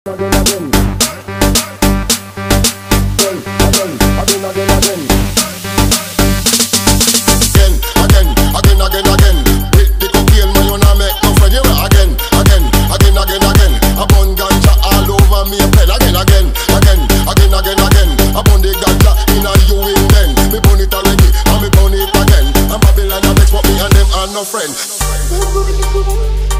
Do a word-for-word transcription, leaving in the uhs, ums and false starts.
Again, again. Again, again, again, again, again. Again, again, again, again, again. With the cocaine, man, you not make no friend. You again, again, again, again, again. A bun ganja all over me a pen. Again, again, again, again, again, again. A bun the ganja in a you in then. Me bun it already, and me bun it again. And Babylon a vex, but me and them are no friend.